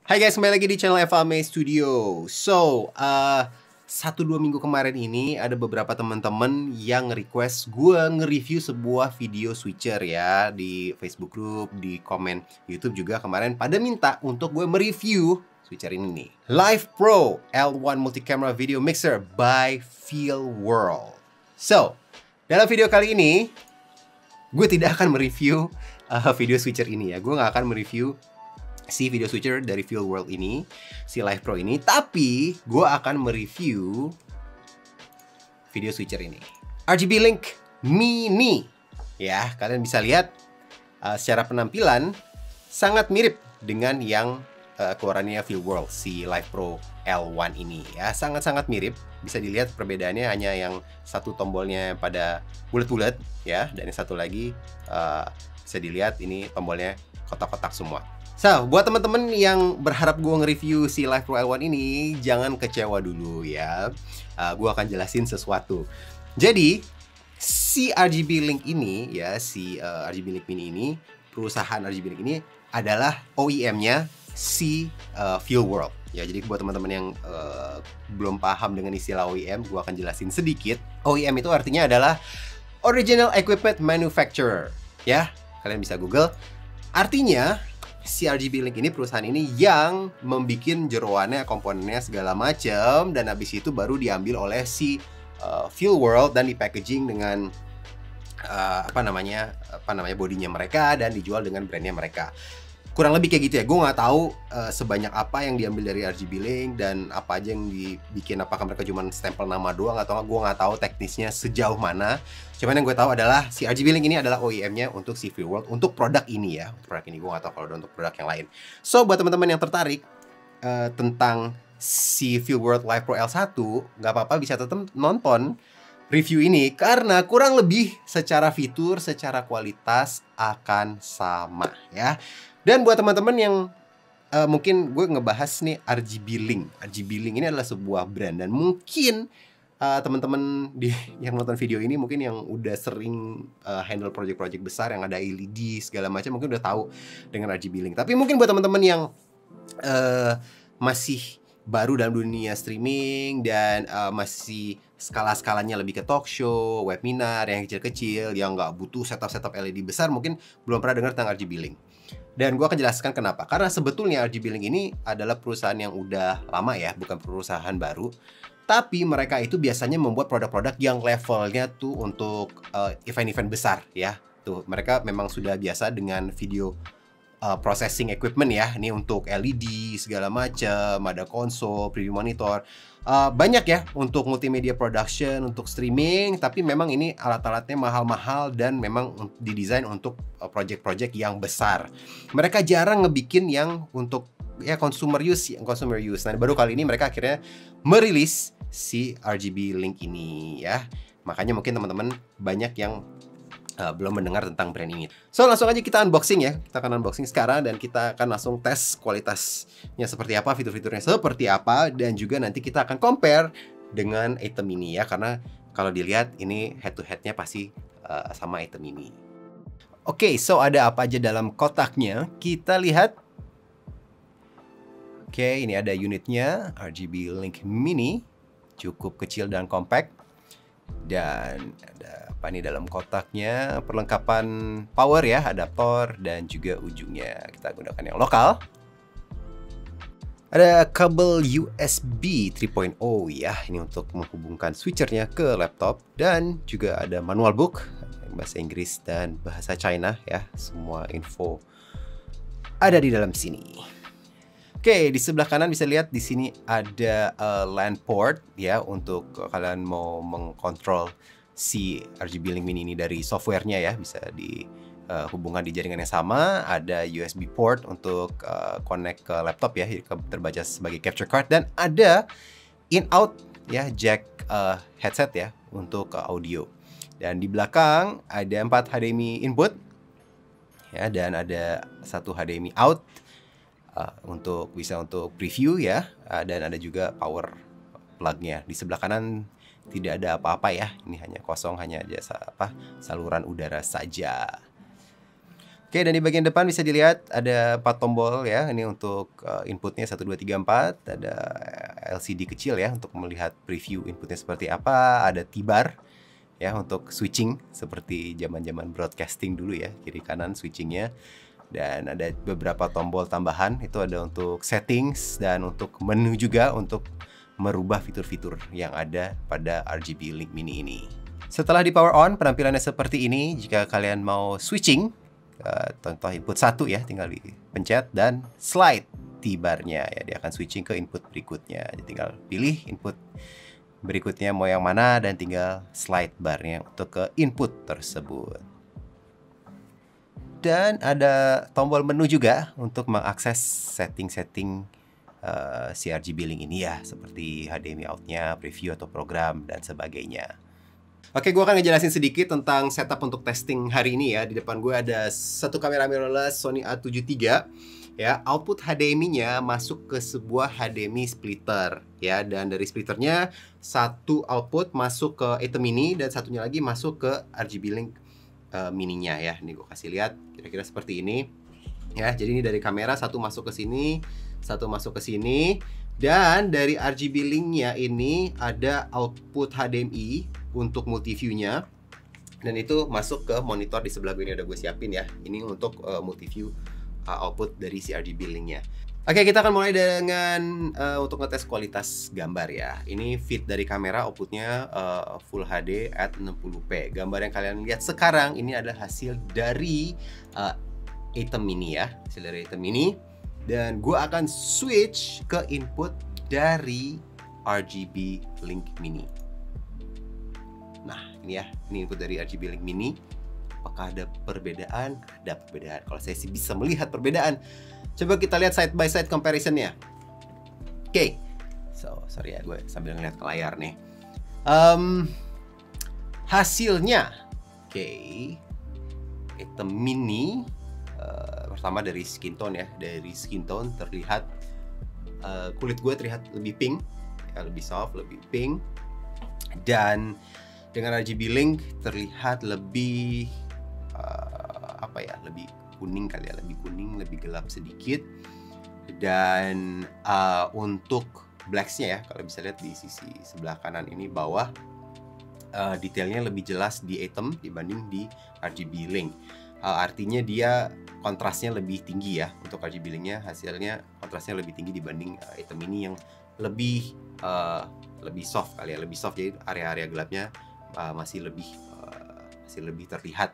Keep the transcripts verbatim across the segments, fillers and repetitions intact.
Hai guys, kembali lagi di channel Evame Studio. So, uh, satu dua minggu kemarin ini ada beberapa teman-teman yang request gue nge-review sebuah video switcher ya di Facebook group, di komen YouTube juga kemarin pada minta untuk gue mereview switcher ini nih. Live Pro L one Multi-Camera Video Mixer by Feelworld. So, dalam video kali ini gue tidak akan mereview uh, video switcher ini ya. Gue nggak akan mereview si video switcher dari Feelworld ini, si Live Pro ini, tapi gue akan mereview video switcher ini, R G B Link Mini. Ya, kalian bisa lihat uh, secara penampilan sangat mirip dengan yang uh, keluarannya Feelworld, si Live Pro L one ini ya, sangat-sangat mirip. Bisa dilihat perbedaannya hanya yang satu tombolnya pada bulat-bulat ya, dan yang satu lagi uh, bisa dilihat ini tombolnya kotak-kotak semua. So, buat teman-teman yang berharap gue nge-review si Live Pro L one ini, jangan kecewa dulu ya. Uh, gue akan jelasin sesuatu. Jadi, si R G B Link ini ya, si uh, R G B Link Mini ini, perusahaan R G B Link ini adalah O E M-nya si uh, Feelworld. Ya, jadi buat teman-teman yang uh, belum paham dengan istilah O E M, gue akan jelasin sedikit. O E M itu artinya adalah Original Equipment Manufacturer. Ya, kalian bisa Google. Artinya si R G B Link ini, perusahaan ini yang membikin jeroannya, komponennya segala macam, dan habis itu baru diambil oleh si uh, Feelworld dan dipackaging dengan uh, apa namanya apa namanya bodinya mereka dan dijual dengan brandnya mereka. Kurang lebih kayak gitu ya. Gue nggak tahu uh, sebanyak apa yang diambil dari R G B Link dan apa aja yang dibikin. Apakah mereka cuma stempel nama doang atau nggak? Gue nggak tahu teknisnya sejauh mana. Cuman yang gue tahu adalah si R G B Link ini adalah O E M-nya untuk si Feelworld untuk produk ini ya. Untuk produk ini gue nggak tahu kalau ada untuk produk yang lain. So buat teman-teman yang tertarik uh, tentang si Feelworld Live Pro L one, nggak apa-apa, bisa tetap nonton review ini karena kurang lebih secara fitur, secara kualitas akan sama ya. Dan buat teman-teman yang uh, mungkin gue ngebahas nih R G B Link. R G B Link ini adalah sebuah brand dan mungkin uh, teman-teman di yang nonton video ini mungkin yang udah sering uh, handle project-project besar yang ada L E D segala macam mungkin udah tahu dengan R G B Link. Tapi mungkin buat teman-teman yang uh, masih baru dalam dunia streaming dan uh, masih skala-skalanya lebih ke talk show, webinar yang kecil-kecil, yang nggak butuh setup-setup L E D besar, mungkin belum pernah dengar tentang R G B Link. Dan gue akan jelaskan kenapa. Karena sebetulnya R G B Link ini adalah perusahaan yang udah lama ya, bukan perusahaan baru. Tapi mereka itu biasanya membuat produk-produk yang levelnya tuh untuk event-event uh, besar ya. Tuh, mereka memang sudah biasa dengan video Uh, processing equipment ya, ini untuk L E D segala macam, ada konsol, preview monitor, uh, banyak ya untuk multimedia production, untuk streaming. Tapi memang ini alat-alatnya mahal-mahal dan memang didesain untuk project-project yang besar. Mereka jarang ngebikin yang untuk ya consumer use, yang consumer use. Nah, baru kali ini mereka akhirnya merilis si R G B Link ini ya. Makanya mungkin teman-teman banyak yang Uh, belum mendengar tentang brand ini. So langsung aja kita unboxing ya. Kita akan unboxing sekarang dan kita akan langsung tes kualitasnya seperti apa, fitur-fiturnya seperti apa, dan juga nanti kita akan compare dengan item ini ya. Karena kalau dilihat ini head to headnya pasti uh, sama item ini. Oke, okay, so ada apa aja dalam kotaknya? Kita lihat. Oke, okay, ini ada unitnya R G B Link Mini, cukup kecil dan compact. Dan ada apa nih dalam kotaknya, perlengkapan power ya, adaptor dan juga ujungnya kita gunakan yang lokal. Ada kabel U S B tiga titik nol ya, ini untuk menghubungkan switchernya ke laptop. Dan juga ada manual book bahasa Inggris dan bahasa China ya, semua info ada di dalam sini. Oke, di sebelah kanan bisa lihat di sini ada uh, LAN port ya, untuk kalian mau mengkontrol si R G B Link Mini ini dari softwarenya ya, bisa dihubungkan uh, di jaringan yang sama. Ada U S B port untuk uh, connect ke laptop ya, terbaca sebagai capture card, dan ada in out ya, jack uh, headset ya untuk uh, audio. Dan di belakang ada empat H D M I input ya, dan ada satu H D M I out. Uh, untuk bisa untuk preview ya, uh, dan ada juga power plug-nya. Di sebelah kanan tidak ada apa-apa ya, ini hanya kosong, hanya jasa apa saluran udara saja. Oke, dan di bagian depan bisa dilihat ada empat tombol ya. Ini untuk uh, inputnya satu, dua, tiga, empat. Ada L C D kecil ya untuk melihat preview inputnya seperti apa. Ada T-bar ya untuk switching seperti zaman-zaman broadcasting dulu ya, kiri kanan switchingnya. Dan ada beberapa tombol tambahan, itu ada untuk settings dan untuk menu juga untuk merubah fitur-fitur yang ada pada R G B Link Mini ini. Setelah di power on, penampilannya seperti ini. Jika kalian mau switching, uh, contoh input satu ya, tinggal dipencet dan slide T-barnya ya, dia akan switching ke input berikutnya. Jadi tinggal pilih input berikutnya mau yang mana dan tinggal slide barnya untuk ke input tersebut. Dan ada tombol menu juga untuk mengakses setting-setting uh, si R G B Link ini ya, seperti H D M I out-nya, preview atau program dan sebagainya. Oke, gue akan ngejelasin sedikit tentang setup untuk testing hari ini ya. Di depan gue ada satu kamera mirrorless Sony A tujuh tiga. Ya, output H D M I-nya masuk ke sebuah H D M I splitter ya, dan dari splitternya satu output masuk ke Atom Mini dan satunya lagi masuk ke R G B Link uh, mininya ya. Ini gue kasih lihat kira-kira seperti ini ya. Jadi ini dari kamera satu masuk ke sini, satu masuk ke sini, dan dari R G B Link-nya ini ada output H D M I untuk multiview-nya, dan itu masuk ke monitor di sebelah gue. Ini udah gue siapin ya. Ini untuk uh, multiview output dari si R G B Link-nya. Oke, kita akan mulai dengan uh, untuk ngetes kualitas gambar ya. Ini feed dari kamera, outputnya uh, Full H D at enam puluh p. Gambar yang kalian lihat sekarang ini adalah hasil dari uh, Atom Mini ya, hasil dari Atom Mini. Dan gue akan switch ke input dari R G B Link Mini. Nah, ini ya, ini input dari R G B Link Mini. Apakah ada perbedaan? Ada perbedaan. Kalau saya sih bisa melihat perbedaan. Coba kita lihat side by side comparison-nya. Oke. Okay. So, sorry ya, gue sambil ngeliat ke layar nih. Um, hasilnya. Oke. Okay. Atom Mini. Uh, pertama dari skin tone ya. Dari skin tone terlihat uh, kulit gue terlihat lebih pink. Ya, lebih soft, lebih pink. Dan dengan R G B Link terlihat lebih uh, apa ya, lebih kuning kali ya, lebih kuning, lebih gelap sedikit. Dan uh, untuk blacks-nya ya, kalau bisa lihat di sisi sebelah kanan ini bawah, uh, detailnya lebih jelas di Atom dibanding di R G B Link. Uh, artinya dia kontrasnya lebih tinggi ya. Untuk R G B Link-nya hasilnya kontrasnya lebih tinggi dibanding uh, Atom ini yang lebih uh, lebih soft kali ya, lebih soft, jadi area-area gelapnya Uh, masih lebih uh, masih lebih terlihat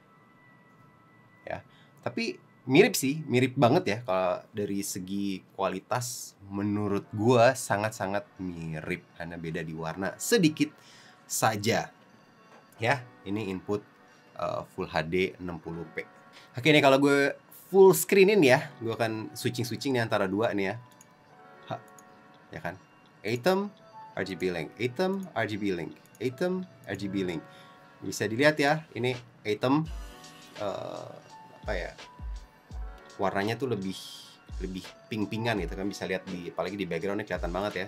ya. Tapi mirip sih, mirip banget ya. Kalau dari segi kualitas menurut gua sangat-sangat mirip, hanya beda di warna sedikit saja ya. Ini input uh, Full H D enam puluh p. Oke, nih kalau gue full screenin ya, gue akan switching-switching nih antara dua nih ya. Ha, ya kan? Atom R G B Link, Atom R G B Link, Atom R G B Link. Bisa dilihat ya, ini Atom uh, apa ya, warnanya tuh lebih lebih pink-pinkan gitu kan, bisa lihat di, apalagi di backgroundnya kelihatan banget ya.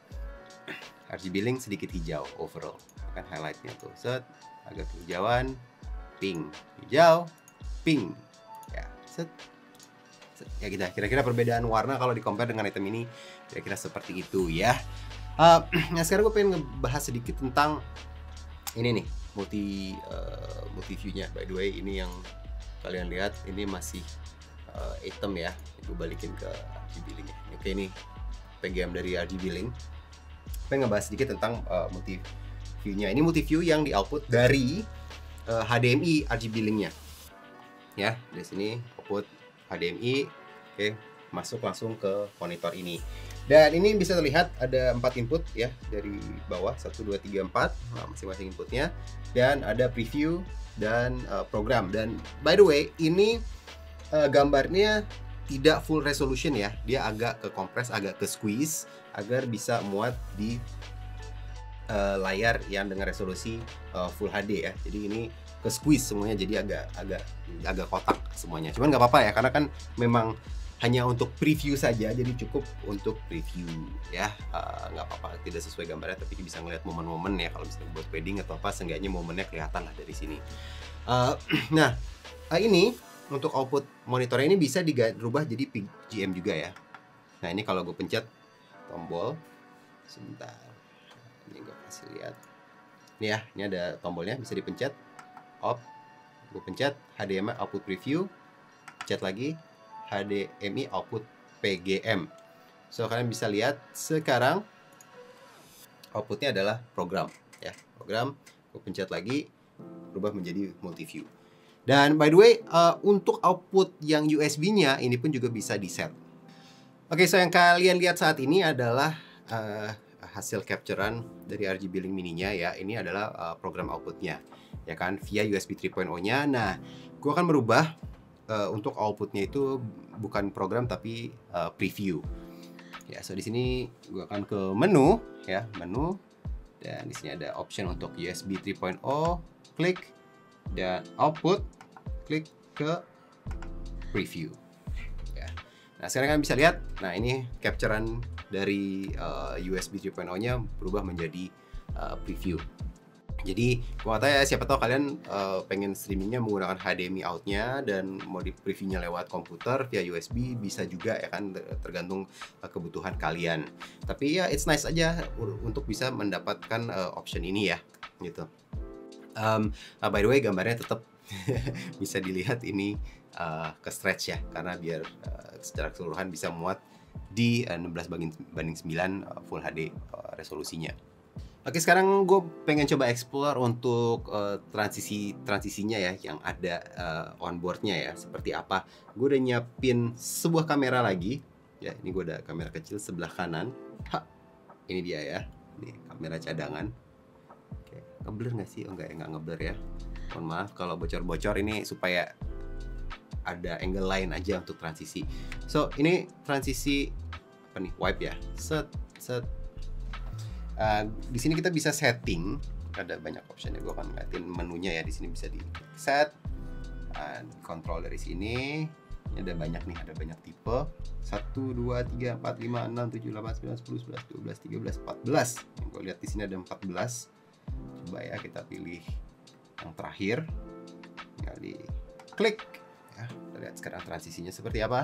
R G B Link sedikit hijau overall, kan highlightnya tuh set agak kehijauan, pink, hijau, pink ya, set, set. Ya gitu, kira-kira perbedaan warna kalau di compare dengan Atom ini kira-kira seperti itu ya. Uh, nah sekarang gue pengen ngebahas sedikit tentang ini nih, multi uh, multi view-nya. By the way, ini yang kalian lihat ini masih uh, Atom ya. Gue balikin ke R G B Link-nya. Oke, ini P G M dari R G B Link. Pengen ngebahas sedikit tentang uh, multi view-nya. Ini multi view yang di output dari uh, H D M I R G B Link-nya. Ya, di sini output H D M I. Oke, masuk langsung ke monitor ini. Dan ini bisa terlihat ada empat input ya, dari bawah satu, dua, tiga, empat, masing-masing inputnya. Dan ada preview dan uh, program. Dan by the way, ini uh, gambarnya tidak full resolution ya. Dia agak ke kompres, agak ke squeeze agar bisa muat di uh, layar yang dengan resolusi uh, full H D ya. Jadi ini ke squeeze semuanya, jadi agak agak agak kotak semuanya. Cuman nggak apa-apa ya, karena kan memang hanya untuk preview saja, jadi cukup untuk preview ya, nggak uh, apa-apa tidak sesuai gambarnya, tapi bisa ngeliat momen-momen ya, kalau misalnya buat wedding atau apa, seenggaknya momennya kelihatan lah dari sini. Uh, nah uh, ini untuk output monitornya ini bisa dirubah jadi P G M juga ya. Nah ini kalau gue pencet tombol, sebentar, ini gue kasih lihat. Ini ya, ini ada tombolnya, bisa dipencet, off, gue pencet H D M I output preview, pencet lagi H D M I output P G M. So kalian bisa lihat sekarang outputnya adalah program ya, program. Gue pencet lagi, berubah menjadi multi view. Dan by the way, uh, untuk output yang U S B-nya ini pun juga bisa di set. Oke, so yang kalian lihat saat ini adalah uh, hasil capturean dari R G B Link Mini-nya ya. Ini adalah uh, program outputnya, ya kan, via U S B tiga titik nol-nya. Nah, gue akan merubah uh, untuk outputnya itu bukan program tapi uh, preview. Ya, so di sini gue akan ke menu, ya, menu, dan di sini ada option untuk U S B tiga titik nol, klik, dan output, klik ke preview. Nah, sekarang kalian bisa lihat, nah ini capturean dari uh, U S B tiga titik nol-nya berubah menjadi uh, preview. Jadi, gua kata ya, siapa tahu kalian uh, pengen streamingnya menggunakan H D M I out-nya dan mau di previewnya lewat komputer via U S B, bisa juga ya kan, tergantung uh, kebutuhan kalian. Tapi ya, it's nice aja untuk bisa mendapatkan uh, option ini ya, gitu. Um, uh, by the way, gambarnya tetap bisa dilihat ini uh, ke stretch ya, karena biar uh, secara keseluruhan bisa muat di uh, enam belas banding sembilan uh, Full H D uh, resolusinya. Oke, sekarang gue pengen coba explore untuk uh, transisi transisinya ya, yang ada uh, onboardnya ya, seperti apa. Gue udah nyiapin sebuah kamera lagi ya, ini gue ada kamera kecil sebelah kanan. Ha, ini dia ya, ini kamera cadangan. Oke, ngeblur nggak sih? Oh enggak ya, nggak ngeblur ya. Mohon maaf kalau bocor-bocor, ini supaya ada angle lain aja untuk transisi. So, ini transisi apa nih? Wipe ya. Set, set. Uh, di sini kita bisa setting, ada banyak option ya. Gue akan ngeliatin menunya ya. Di sini bisa di set, uh, kontrol dari sini. Ini ada banyak nih, ada banyak tipe. satu, dua, tiga, empat, lima, enam, tujuh, delapan, sembilan, sepuluh, sebelas, dua belas, tiga belas, empat belas. Gue lihat di sini ada empat belas. Coba ya kita pilih yang terakhir, tinggal di klik ya. Kita lihat sekarang transisinya seperti apa.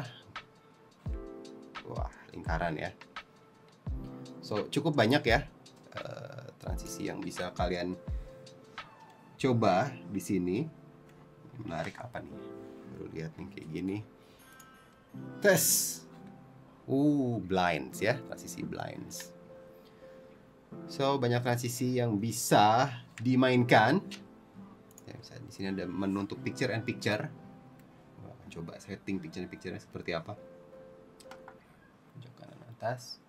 Wah, lingkaran ya. So cukup banyak ya uh, transisi yang bisa kalian coba di sini. Menarik apa nih, baru lihat nih kayak gini. Tes uh blinds ya, transisi blinds. So banyak transisi yang bisa dimainkan. Ya, misalnya di sini ada menu untuk picture and picture. Wah, coba setting picture and picture-nya seperti apa. Pojok kanan atas.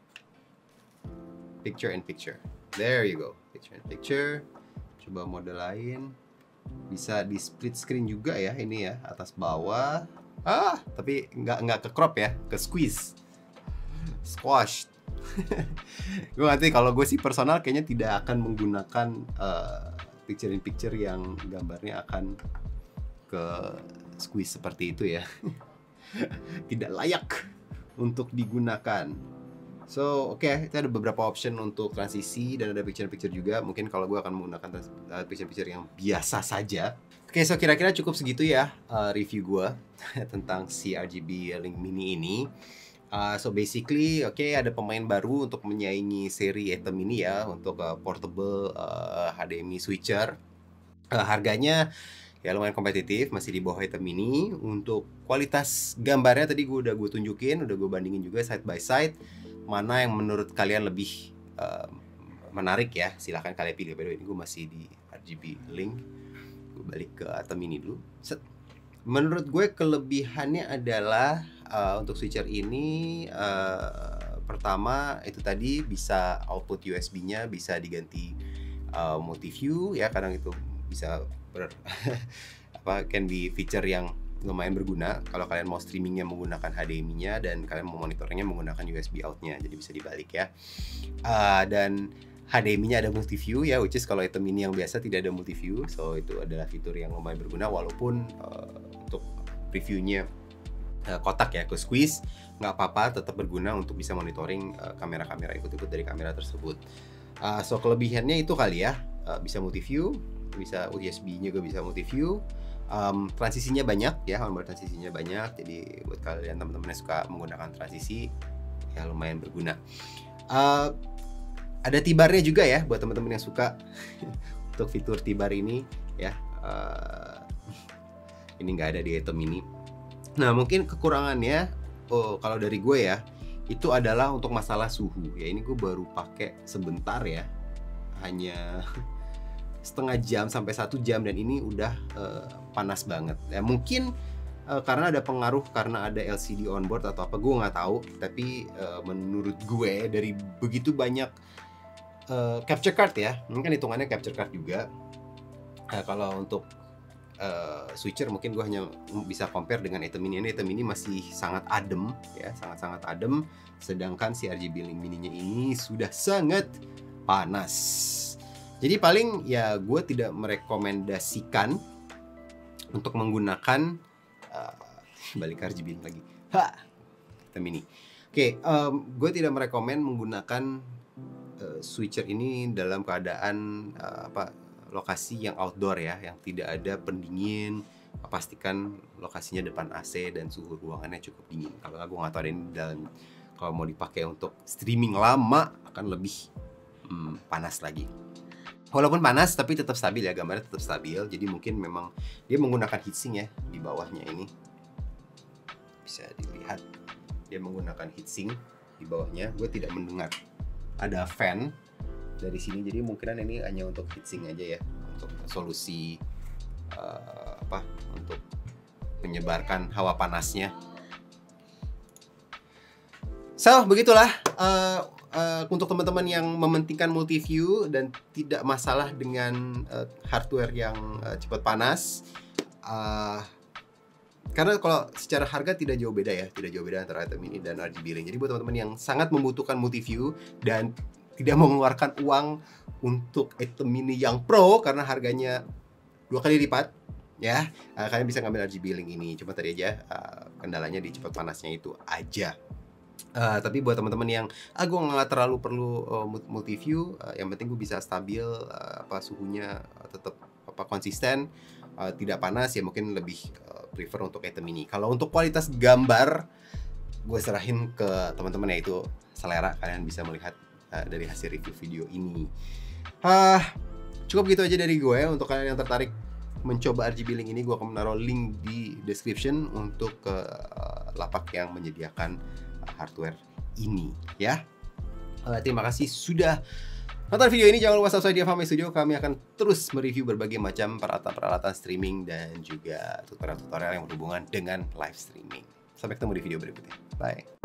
Picture and picture. There you go. Picture and picture. Coba mode lain. Bisa di split screen juga ya, ini ya, atas bawah. Ah, tapi nggak nggak ke crop ya, ke squeeze. Squash. Gue nanti kalau gue sih personal kayaknya tidak akan menggunakan uh, picture in picture yang gambarnya akan ke squeeze seperti itu ya. Tidak layak untuk digunakan. So oke, okay, itu ada beberapa option untuk transisi dan ada picture in picture juga. Mungkin kalau gue akan menggunakan uh, picture in picture yang biasa saja. Oke, okay, so kira-kira cukup segitu ya uh, review gue tentang si R G B Link Mini ini. Uh, so basically, oke, okay, ada pemain baru untuk menyaingi seri Atom ini ya, untuk uh, portable uh, H D M I switcher. Uh, harganya ya lumayan kompetitif, masih di bawah Atom ini. Untuk kualitas gambarnya tadi gue udah gue tunjukin, udah gue bandingin juga side by side. Mana yang menurut kalian lebih uh, menarik ya, silahkan kalian pilih. By the way, ini gue masih di R G B Link. Gue balik ke Atom ini dulu. Set. Menurut gue kelebihannya adalah uh, untuk switcher ini uh, pertama itu tadi bisa output U S B-nya bisa diganti uh, multi view ya, kadang itu bisa ber apa can be feature yang lumayan berguna kalau kalian mau streamingnya menggunakan H D M I-nya dan kalian mau monitornya menggunakan U S B out-nya, jadi bisa dibalik ya. Uh, dan H D M I-nya ada multi view ya, which is kalau item ini yang biasa tidak ada multi view, so itu adalah fitur yang lumayan berguna walaupun uh, untuk previewnya uh, kotak ya, ke squeeze nggak apa-apa, tetap berguna untuk bisa monitoring kamera-kamera uh, ikut-ikut dari kamera tersebut. Uh, so kelebihannya itu kali ya, uh, bisa multi view, bisa U S B-nya juga bisa multi view. Um, transisinya banyak ya, onboard transisinya banyak. Jadi buat kalian teman-teman yang suka menggunakan transisi, ya lumayan berguna. Uh, ada T-bar-nya juga ya buat teman-teman yang suka untuk fitur T-bar ini ya. Uh, ini nggak ada di item ini. Nah mungkin kekurangannya, oh kalau dari gue ya, itu adalah untuk masalah suhu. Ya ini gue baru pakai sebentar ya, hanya setengah jam sampai satu jam, dan ini udah uh, panas banget. Ya mungkin uh, karena ada pengaruh karena ada L C D onboard atau apa, gue nggak tahu. Tapi uh, menurut gue dari begitu banyak uh, capture card ya, ini kan hitungannya capture card juga. Nah, kalau untuk Uh, switcher mungkin gue hanya bisa compare dengan item ini. Ini item ini masih sangat adem ya, sangat-sangat adem. Sedangkan si R G B Link mininya ini sudah sangat panas. Jadi paling ya gue tidak merekomendasikan untuk menggunakan uh, balik R G B Link lagi. Ha, item ini. Oke, okay, um, gue tidak merekomend menggunakan uh, switcher ini dalam keadaan uh, apa lokasi yang outdoor ya, yang tidak ada pendingin. Pastikan lokasinya depan A C dan suhu ruangannya cukup dingin. Kalau nggak, gue nggak tahu ada ini, dan kalau mau dipakai untuk streaming lama akan lebih hmm, panas lagi. Walaupun panas tapi tetap stabil ya, gambarnya tetap stabil. Jadi mungkin memang dia menggunakan heatsink ya di bawahnya ini. Bisa dilihat dia menggunakan heatsink di bawahnya. Gue tidak mendengar ada fan dari sini, jadi mungkinan ini hanya untuk heatsink aja ya, untuk solusi uh, apa untuk menyebarkan hawa panasnya. So begitulah uh, uh, untuk teman-teman yang mementingkan multi view dan tidak masalah dengan uh, hardware yang uh, cepat panas. Uh, karena kalau secara harga tidak jauh beda ya, tidak jauh beda antara item ini dan R G B Link. Jadi buat teman-teman yang sangat membutuhkan multi view dan tidak mengeluarkan uang untuk item ini yang pro karena harganya dua kali lipat ya, uh, kalian bisa ngambil R G B Link ini. Cuma tadi aja uh, kendalanya di cepat panasnya itu aja. Uh, tapi buat teman-teman yang ah gue nggak terlalu perlu uh, multi view, uh, yang penting gue bisa stabil, uh, apa suhunya uh, tetap apa konsisten, uh, tidak panas, ya mungkin lebih uh, prefer untuk item ini. Kalau untuk kualitas gambar, gue serahin ke teman-teman, yaitu selera kalian bisa melihat Uh, dari hasil review video ini. Uh, cukup gitu aja dari gue. Untuk kalian yang tertarik mencoba R G B Link ini, gue akan menaruh link di description untuk ke uh, lapak yang menyediakan uh, hardware ini ya. Uh, terima kasih sudah nonton video ini. Jangan lupa subscribe di F H M Studio. Kami akan terus mereview berbagai macam peralatan-peralatan streaming dan juga tutorial-tutorial yang berhubungan dengan live streaming. Sampai ketemu di video berikutnya. Bye.